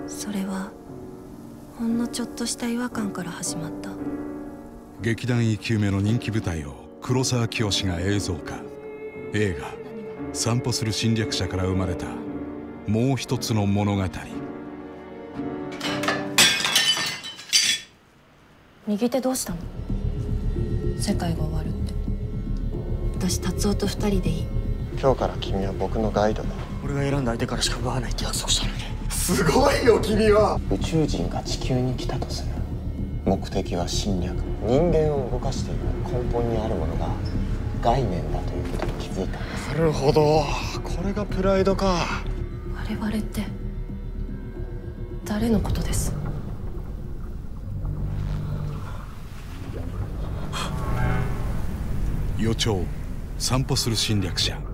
それはほんのちょっとした違和感から始まった。 劇団1級目の人気舞台を黒沢清が映像化。映画「散歩する侵略者」から生まれたもう一つの物語。 右手どうしたの？世界が終わるって。私達夫と2人でいい。 今日から君は僕のガイドだ。 俺が選んだ相手からしか奪わないって約束したのに。 すごいよ君は。宇宙人が地球に来たとする。目的は侵略。人間を動かしている根本にあるものが概念だということに気づいたんです。 なるほど、これがプライドか。 我々って誰のことです？ 予兆、散歩する侵略者。